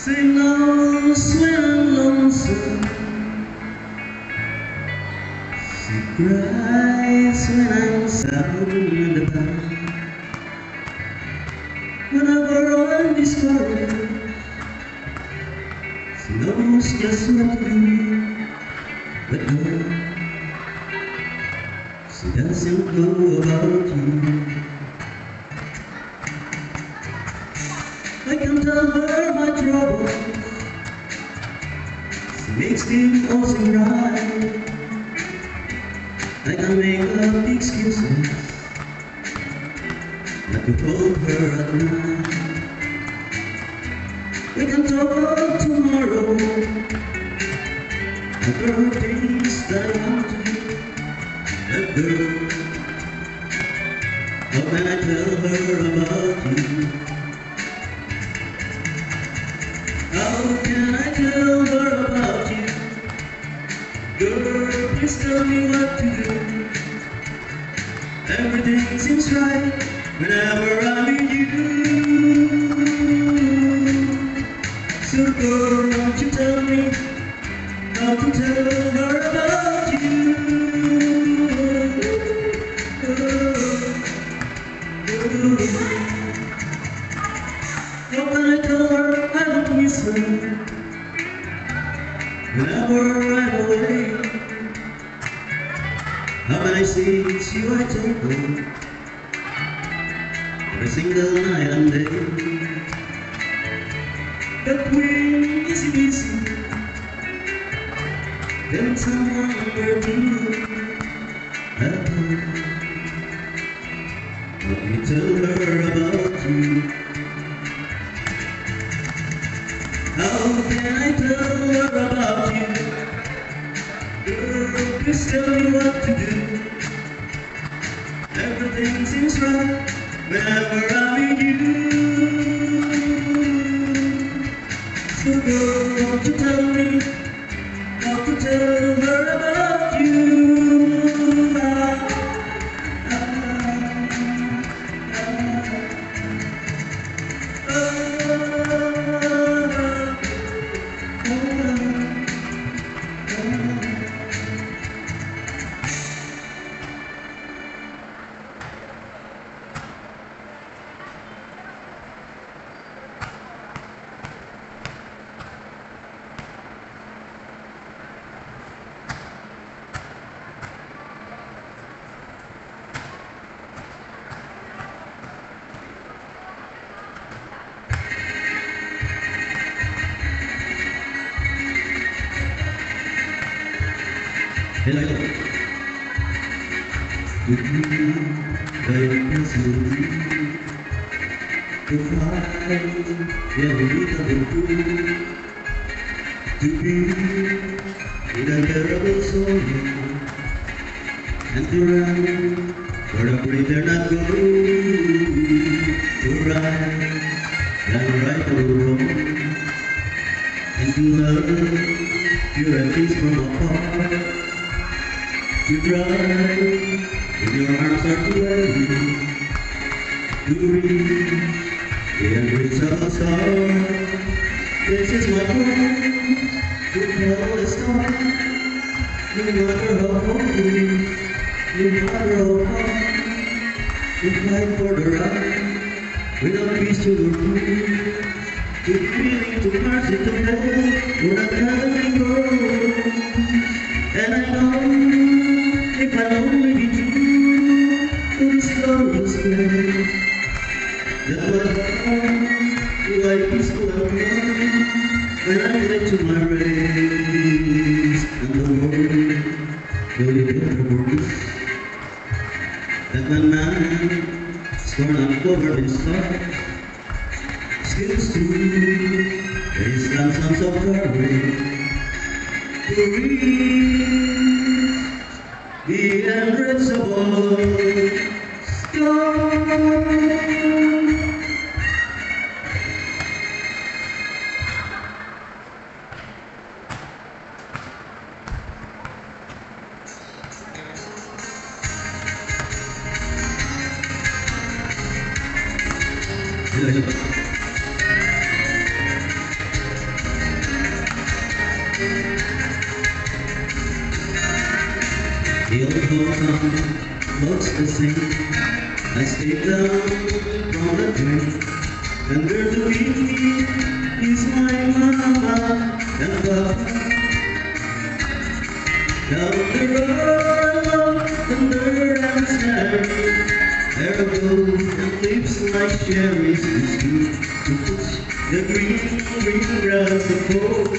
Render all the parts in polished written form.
She knows when I'm lonesome. She cries when I'm sad and about. Whenever I'm discouraged, she knows just what to do. But no, she doesn't know about you. I can tell her my troubles. She makes them all seem right. I can make up excuses not to hold her at night. We can talk tomorrow. But there are things that I want to do. That girl, how can I tell her about you? How can I tell her about you? Girl, please tell me what to do. Everything seems right whenever I'm with you. So girl, won't you tell me how to tell her about you? How can I tell her I don't miss her whenever I'm away? How can I say it's you I take home every single night and day? But when is it easy when someone hurt you at home? Let me tell her about you. How can I tell her about you? Girl, please tell me what to do. Everything seems right whenever I'm with you. So girl, won't you tell me how to tell her about you? Hello. To be very slowly, to cry every little bit, to be in a terrible sorrow, and to run where a breather not go, to ride down right or wrong, and to love pure and peace from afar. To drive when your arms are too heavy, to reach the embrace of a star. This is my promise to tell the star. No matter how hungry, no matter how hard, to fight for the right, without peace to the food, to be willing to mercy to hell, where the heavenly goes. And I know if I only be true to this glorious place, that my heart will lie peaceful and calm when I get to my race, and the world will be better for this. That when man is torn and covered in stars, still true that he stands on some courage to reach the unreachable sky. The old hometown looks the same. I stayed down from the train, and there to meet me is my mama and papa. Down the road, and there and Mary, there goes and lips like cherries, it's good to push the green grass of gold.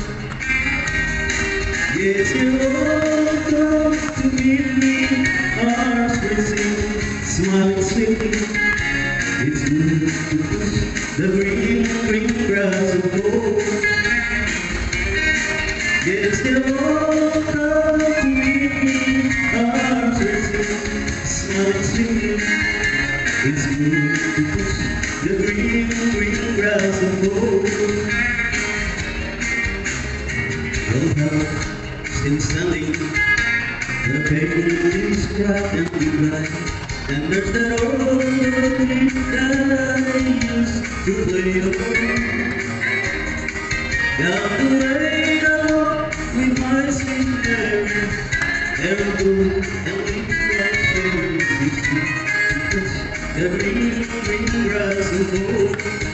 Yes, you all come to meet me, arms racing, smiling sweetly. It's good to push the green grass of gold. Yes, you all come to meet me, arms racing, smiling sweetly. It's good to push the green grass of gold. Don't help. Still standing, the pavement is cracked and dry, and there's that old game that I used to play on. Down the lane I walk with my sweet Mary, there I go and leave my cherries because the green grass of gold.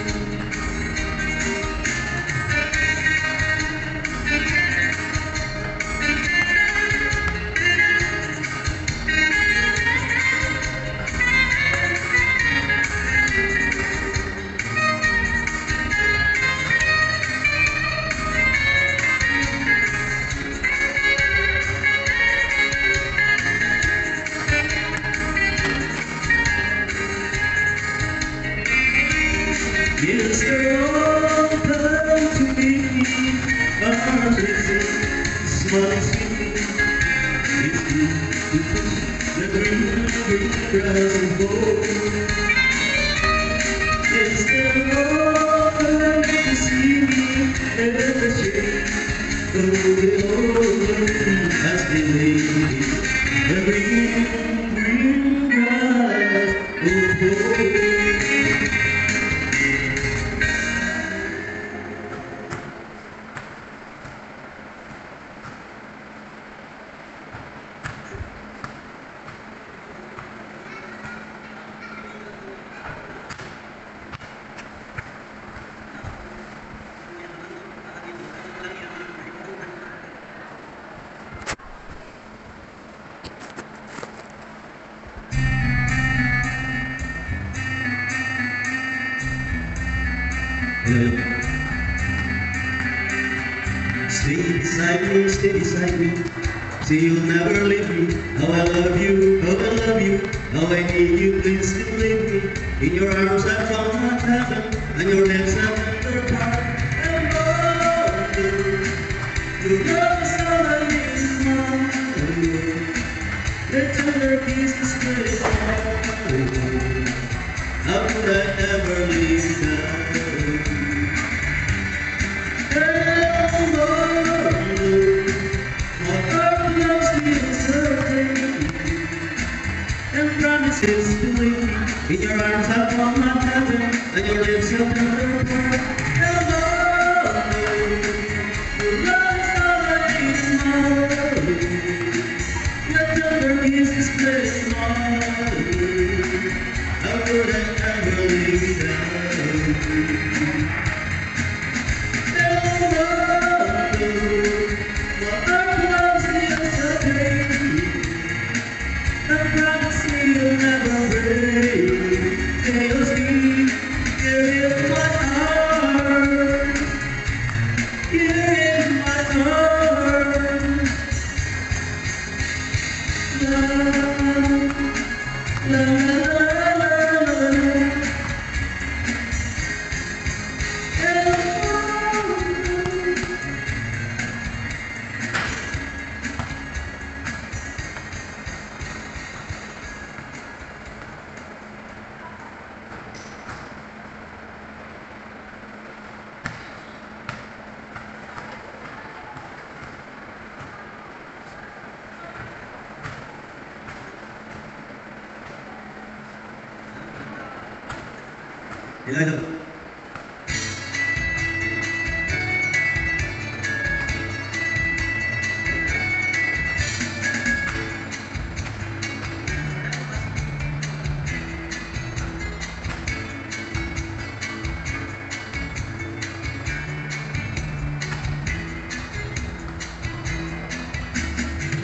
Yes, they're all come to meet me, arms racing, smiling sweetly. It's good to push the green grass of gold. Yes, they're all come to see me in the shade of the old as they lay the green grass of gold. Stay beside me, say you'll never leave me. How I love you, how I love you, how I need you, please believe me. In your arms I found my heaven, and your lips I found their part. And oh, you love is all I need is mine. The tender kisses with mine. How could I ever leave that? Promises to leave me. In your arms I found my heaven, and your lips have never part. Hello, your love is all I need is mine. Your tender kisses place mine. How could I ever leave that? Hello, my heart loves you so great. I promise me you'll never break. You'll see, you're in my heart. You're in my heart. La la la la la.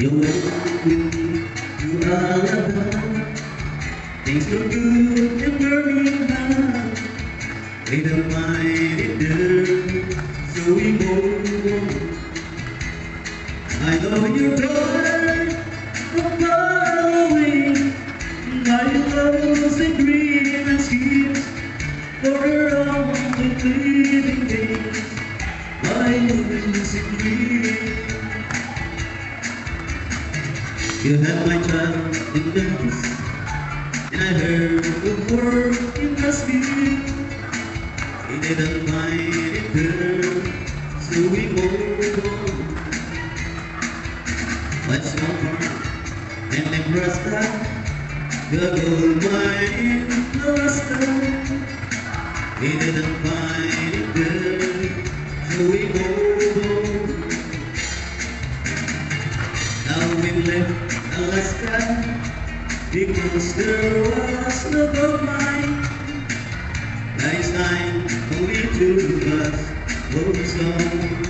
You went with me to Alabama. Things look good in Birmingham. We don't mind it there, so we move on. I know you're tired of following my loves and dreams and schemes for around the living days. My losing dreams. You had my child in Memphis, and I heard the word you must be. He didn't find it there, so we moved on. Let's go farm in Nebraska, the gold mine in Alaska. He didn't find it there, so we moved on. Now we left Alaska because there was no gold mine. Last time only two of us was on.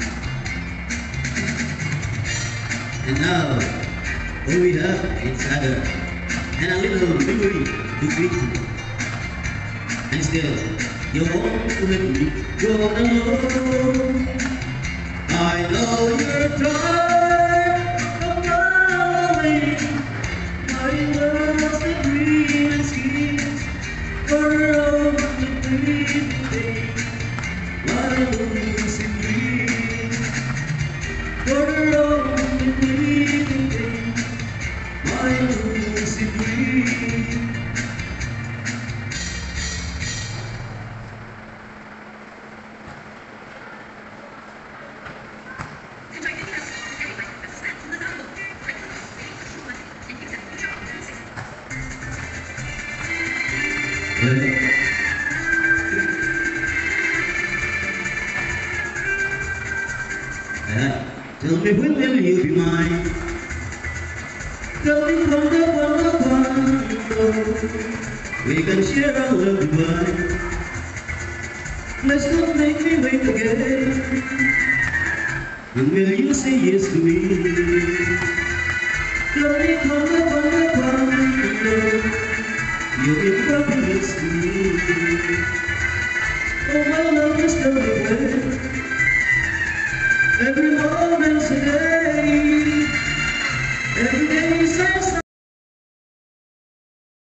And now all we have is other and a little memory to greet. And still you won't let me go alone. I know you're tired of following my loves and dreams and schemes for all the living days. My losing dreams for all the living days. My losing dreams. Tell me when will you be mine? Tell me when we can share our love divine. Let's not make me wait again. When will you say yes to me? Tell me you'll be promise to me. Oh, my love is going away. Every moment's a day.